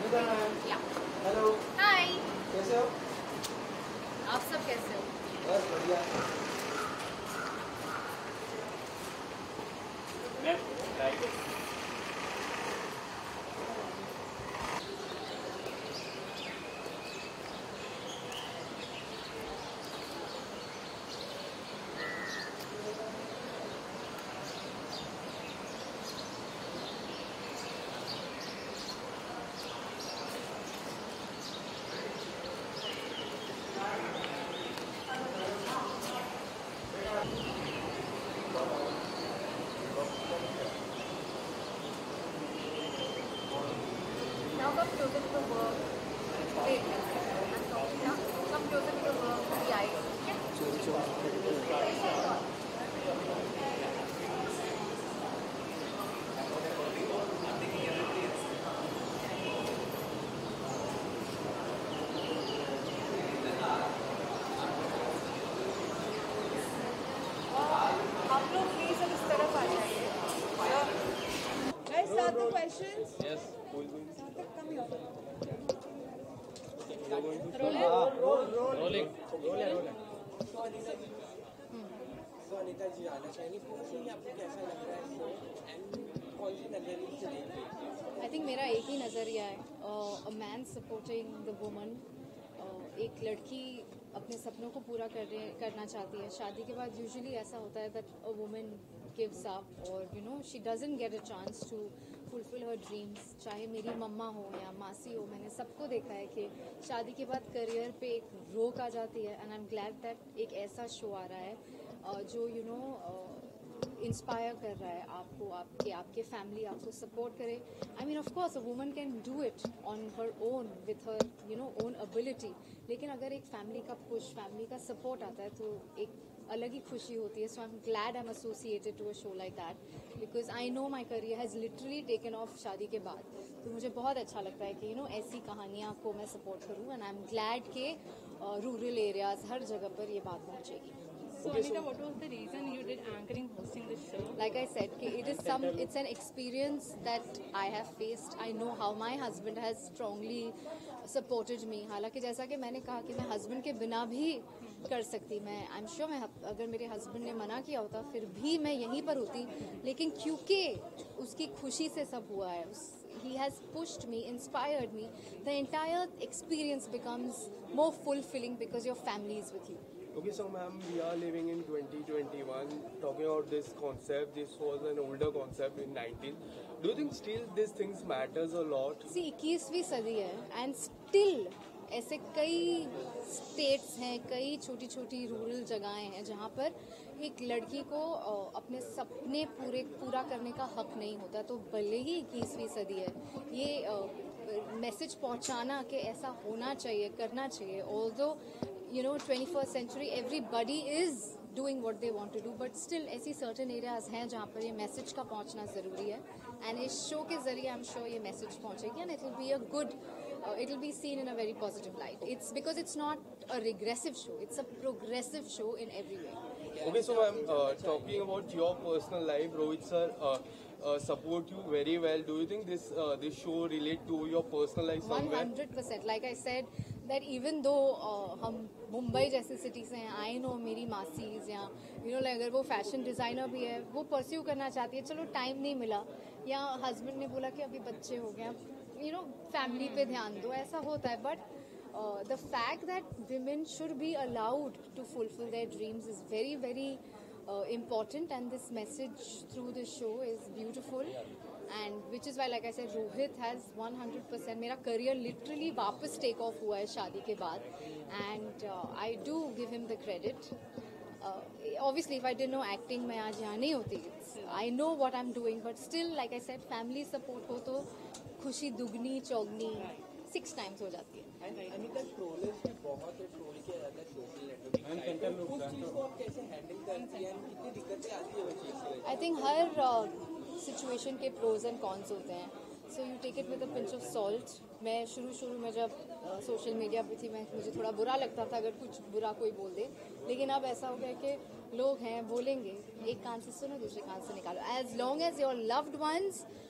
या हेलो, हाय, कैसे हो? आप सब कैसे हो? बस बढ़िया। Now come closer to the work. Wait, I'm talking now. Come closer to the work, the eyes. आप लोग प्लीज अब इस तरफ आ जाइए. Guys, start the questions. Yes, Sarthak, come here. rolling. तो अनिता जी आना चाहिए पूछेंगे आपको कैसा लग रहा है शो एंड कौन सी नजरिए से देखते हैं? आई थिंक मेरा एक ही नज़रिया है. A man supporting the woman. एक लड़की अपने सपनों को पूरा करना चाहती है. शादी के बाद यूजुअली ऐसा होता है that a woman gives up और you know she doesn't get a chance to fulfil her dreams. चाहे मेरी मम्मा हो या मासी हो, मैंने सबको देखा है कि शादी के बाद करियर पे एक रोक आ जाती है. And I am glad that एक ऐसा शो आ रहा है जो यू नो इंस्पायर कर रहा है आपको, आपके फैमिली आपको सपोर्ट करे. I mean of course a woman can do it on her own with her you know own ability. लेकिन अगर एक फैमिली का पुश, फैमिली का सपोर्ट आता है तो एक अलग ही खुशी होती है. So I am glad I am associated to a show like that because I know my career has literally taken off शादी के बाद. तो मुझे बहुत अच्छा लगता है कि यू नो ऐसी कहानियाँ को मैं सपोर्ट करूँ. एंड आई एम ग्लैड के रूरल एरियाज हर जगह पर ये बात पहुँचेगी. So, Anita, what was the reason you did anchoring, hosting the show? Like I said, it's an experience that I have faced. I know how my husband has strongly supported me. हालांकि जैसा कि मैंने कहा कि मैं husband के बिना भी कर सकती. मैं आई एम श्योर मैं अगर मेरे हस्बैंड ने मना किया होता फिर भी मैं यहीं पर होती. लेकिन क्योंकि उसकी खुशी से सब हुआ है, he has pushed me, inspired me. The entire experience becomes more fulfilling because your family is with you. Okay, so ma'am, we are living in 2021. Talking about this concept, this was an older concept in 19. Do you think still these things matters a lot? See, 21वीं सदी है and still ऐसे कई states हैं, कई छोटी छोटी rural जगहें हैं जहाँ पर एक लड़की को अपने सपने पूरा करने का हक नहीं होता. तो भले ही 21वीं सदी है, ये मैसेज पहुँचाना कि ऐसा होना चाहिए, करना चाहिए. Although you know 21st century everybody is doing what they want to do, but still ऐसी certain areas हैं जहाँ पर ये मैसेज का पहुँचना ज़रूरी है. एंड इस शो के जरिए आई एम श्योर ये मैसेज पहुँचेगी and it will be a good, it will be seen in a very positive light. It's because it's not a regressive show, it's a progressive show in every way. Okay, so ma'am, talking about your personal life, Rohit sir support you very well. Do you think this show relate to your personal life somewhere? 100%. Like I said that even though हम मुंबई जैसे city से हैं, I know मेरी मासीज या you know अगर वो fashion designer भी है, वो परस्यू करना चाहती है, चलो टाइम नहीं मिला, या हस्बैंड ने बोला कि अभी बच्चे हो गए, यू नो फैमिली पे ध्यान दो, ऐसा होता है. But the fact that women should be allowed to fulfill their dreams is very, very important, and this message through the show is beautiful. And which is why, like I said, Rohit has 100%. मेरा career literally वापस take off हुआ है शादी के बाद, and I do give him the credit. Obviously, if I didn't know acting, मैं आज यहाँ नहीं होती. I know what I'm doing, but still, like I said, family support हो तो खुशी दुगनी चौगनी 6 times हो जाती है. अनिता, ट्रोलर्स भी बहुत है, ट्रोल किया जाता है सोशल नेटवर्क. उस चीज को आप कैसे हैंडल करती हैं, कितनी दिक्कतें आती है उस चीज से? आई थिंक हर सिचुएशन के प्रोज एंड कॉन्स होते हैं. So you take it with a pinch of salt. मैं शुरू में जब सोशल मीडिया पे थी, मुझे थोड़ा बुरा लगता था अगर कुछ बुरा कोई बोल दे. लेकिन अब ऐसा हो गया कि लोग हैं, बोलेंगे, एक कान से सुनो दूसरे कान से निकालो. As long as your loved ones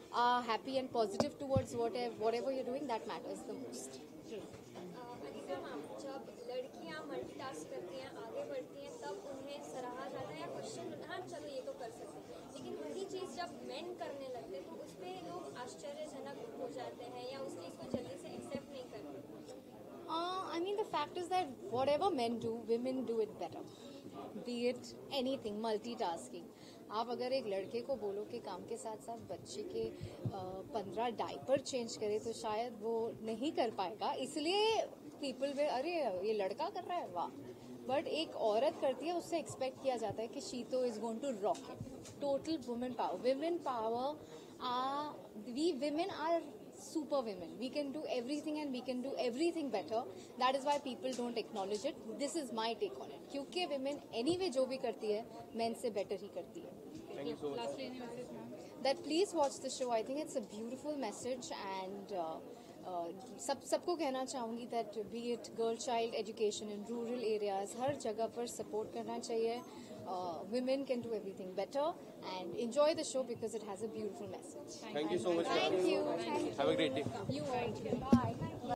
are happy and positive towards whatever you're doing, that matters the most. Anita ma'am, जब लड़कियां मल्टीटास्क करती हैं, आगे बढ़ती हैं, तब उन्हें सराहा जाता है या क्वेश्चन, हाँ चलो ये तो कर सकते हैं, लेकिन वही चीज़ जब मेन करने लगते हैं तो उस पर लोग आश्चर्यजनक हो जाते हैं या उस चीज़ को जल्दी से एक्सेप्ट नहीं करते. I mean, the fact is that whatever men do, women do it better. Be it anything, multitasking. आप अगर एक लड़के को बोलो कि काम के साथ साथ बच्चे के 15 डायपर चेंज करे तो शायद वो नहीं कर पाएगा, इसलिए पीपल वे अरे ये लड़का कर रहा है, वाह. बट एक औरत करती है, उससे एक्सपेक्ट किया जाता है कि शी तो is going to rock it. Total women power we women are super women. We can do everything and we can do everything better. That is why people don't acknowledge it. This is my take on it. क्योंकि women anyway जो भी करती है, men से better ही करती है. Thank you so much. Lastly, any message, ma'am? That please watch the show. I think it's a beautiful message and सबको कहना चाहूँगी that be it girl child education in rural areas, हर जगह पर support करना चाहिए. Women can do everything better and enjoy the show because it has a beautiful message. Thank you so much. Thank you. Have a great day. You all. Bye.